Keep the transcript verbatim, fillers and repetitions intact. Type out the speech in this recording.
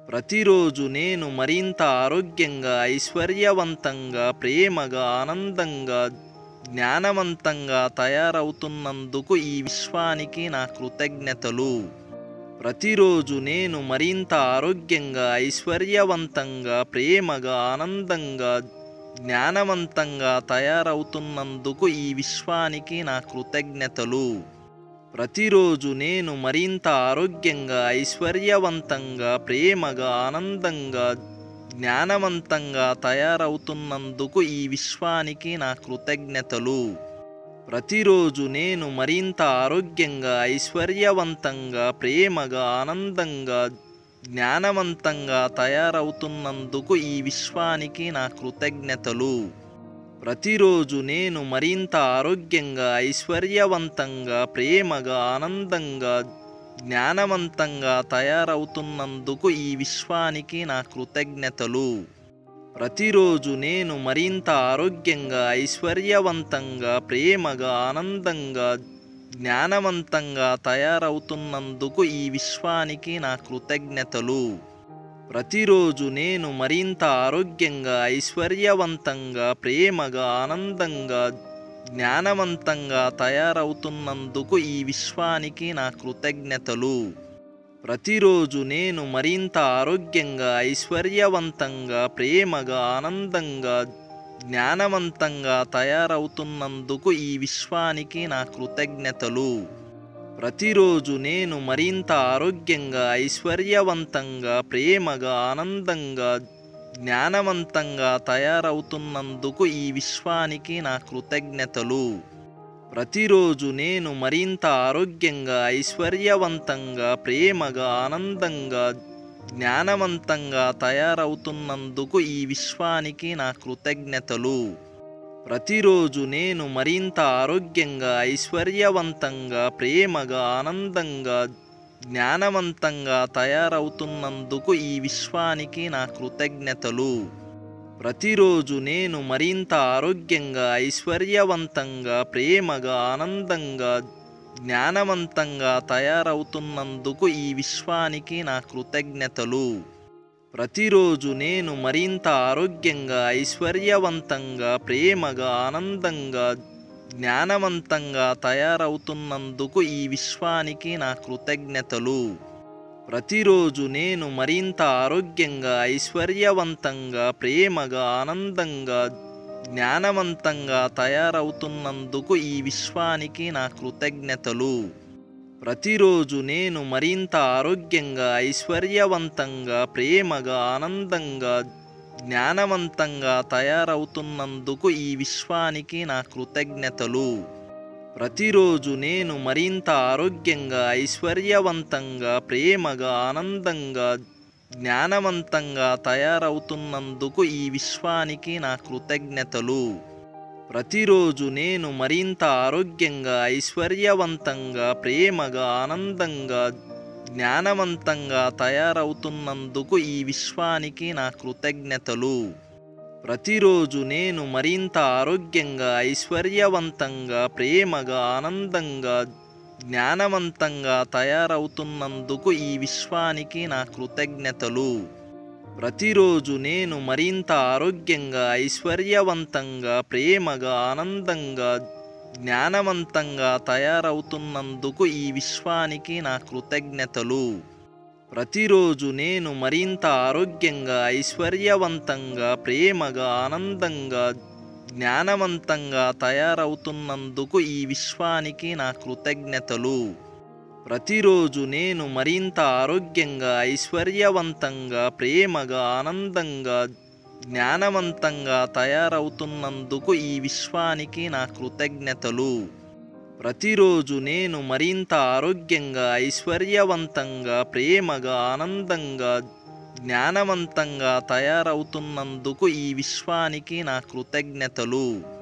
ప్రతిరోజు నేను మరింత ఆరోగ్యంగా, ఐశ్వర్యవంతంగా, ప్రేమగా, ఆనందంగా, జ్ఞానవంతంగా తయారవుతున్నందుకు ఈ విశ్వానికి నా కృతజ్ఞతలు. ప్రతిరోజు నేను మరింత ఆరోగ్యంగా, ఐశ్వర్యవంతంగా, ప్రేమగా, ఆనందంగా, జ్ఞానవంతంగా తయారవుతున్నందుకు ఈ విశ్వానికి నా కృతజ్ఞతలు. ప్రతిరోజు నేను మరింత ఆరోగ్యంగా, ఐశ్వర్యవంతంగా, ప్రేమగా, ఆనందంగా, జ్ఞానవంతంగా తయారవుతున్నందుకు ఈ విశ్వానికి నా కృతజ్ఞతలు. ప్రతిరోజు నేను మరింత ఆరోగ్యంగా, ఐశ్వర్యవంతంగా, ప్రేమగా, ఆనందంగా, జ్ఞానవంతంగా తయారవుతున్నందుకు ఈ విశ్వానికి నా కృతజ్ఞతలు. ప్రతిరోజు నేను మరింత ఆరోగ్యంగా, ఐశ్వర్యవంతంగా, ప్రేమగా, ఆనందంగా, జ్ఞానవంతంగా తయారవుతున్నందుకు ఈ విశ్వానికి నా కృతజ్ఞతలు. ప్రతిరోజు నేను మరింత ఆరోగ్యంగా, ఐశ్వర్యవంతంగా, ప్రేమగా, ఆనందంగా, జ్ఞానవంతంగా తయారవుతున్నందుకు ఈ విశ్వానికి నా కృతజ్ఞతలు. ప్రతిరోజు నేను మరింత ఆరోగ్యంగా, ఐశ్వర్యవంతంగా, ప్రేమగా, ఆనందంగా, జ్ఞానవంతంగా తయారవుతున్నందుకు ఈ విశ్వానికి నా కృతజ్ఞతలు. ప్రతిరోజు నేను మరింత ఆరోగ్యంగా, ఐశ్వర్యవంతంగా, ప్రేమగా, ఆనందంగా, జ్ఞానవంతంగా తయారవుతున్నందుకు ఈ విశ్వానికి నా కృతజ్ఞతలు. ప్రతిరోజు నేను మరింత ఆరోగ్యంగా, ఐశ్వర్యవంతంగా, ప్రేమగా, ఆనందంగా, జ్ఞానవంతంగా తయారవుతున్నందుకు ఈ విశ్వానికి నా కృతజ్ఞతలు. ప్రతిరోజు నేను మరింత ఆరోగ్యంగా, ఐశ్వర్యవంతంగా, ప్రేమగా, ఆనందంగా, జ్ఞానవంతంగా తయారవుతున్నందుకు ఈ విశ్వానికి నా కృతజ్ఞతలు. ప్రతిరోజు నేను మరింత ఆరోగ్యంగా, ఐశ్వర్యవంతంగా, ప్రేమగా, ఆనందంగా, జ్ఞానవంతంగా తయారవుతున్నందుకు ఈ విశ్వానికి నా కృతజ్ఞతలు. ప్రతిరోజు నేను మరింత ఆరోగ్యంగా, ఐశ్వర్యవంతంగా, ప్రేమగా, ఆనందంగా, జ్ఞానవంతంగా తయారవుతున్నందుకు ఈ విశ్వానికి నా కృతజ్ఞతలు. ప్రతిరోజు నేను మరింత ఆరోగ్యంగా, ఐశ్వర్యవంతంగా, ప్రేమగా, ఆనందంగా, జ్ఞానవంతంగా తయారవుతున్నందుకు ఈ విశ్వానికి నా కృతజ్ఞతలు. ప్రతిరోజు నేను మరింత ఆరోగ్యంగా, ఐశ్వర్యవంతంగా, ప్రేమగా, ఆనందంగా, జ్ఞానవంతంగా తయారవుతున్నందుకు ఈ విశ్వానికి నా కృతజ్ఞతలు. ప్రతిరోజు నేను మరింత ఆరోగ్యంగా, ఐశ్వర్యవంతంగా, ప్రేమగా, ఆనందంగా, జ్ఞానవంతంగా తయారవుతున్నందుకు ఈ విశ్వానికి నా కృతజ్ఞతలు. ప్రతిరోజు నేను మరింత ఆరోగ్యంగా, ఐశ్వర్యవంతంగా, ప్రేమగా, ఆనందంగా, జ్ఞానవంతంగా తయారవుతున్నందుకు ఈ విశ్వానికి నా కృతజ్ఞతలు. ప్రతిరోజు నేను మరింత ఆరోగ్యంగా, ఐశ్వర్యవంతంగా, ప్రేమగా, ఆనందంగా, జ్ఞానవంతంగా తయారవుతున్నందుకు ఈ విశ్వానికి నా కృతజ్ఞతలు. ప్రతిరోజు నేను మరింత ఆరోగ్యంగా, ఐశ్వర్యవంతంగా, ప్రేమగా, ఆనందంగా, జ్ఞానవంతంగా తయారవుతున్నందుకు ఈ విశ్వానికి నా కృతజ్ఞతలు. ప్రతిరోజు నేను మరింత ఆరోగ్యంగా, ఐశ్వర్యవంతంగా, ప్రేమగా, ఆనందంగా, జ్ఞానవంతంగా తయారవుతున్నందుకు ఈ విశ్వానికి నా కృతజ్ఞతలు. ప్రతిరోజు నేను మరింత ఆరోగ్యంగా, ఐశ్వర్యవంతంగా, ప్రేమగా, ఆనందంగా, జ్ఞానవంతంగా తయారవుతున్నందుకు ఈ విశ్వానికి నా కృతజ్ఞతలు. ప్రతిరోజు నేను మరింత ఆరోగ్యంగా, ఐశ్వర్యవంతంగా, ప్రేమగా, ఆనందంగా, జ్ఞానవంతంగా తయారవుతున్నందుకు ఈ విశ్వానికి నా కృతజ్ఞతలు. ప్రతిరోజు నేను మరింత ఆరోగ్యంగా, ఐశ్వర్యవంతంగా, ప్రేమగా, ఆనందంగా, జ్ఞానవంతంగా తయారవుతున్నందుకు ఈ విశ్వానికి నా కృతజ్ఞతలు.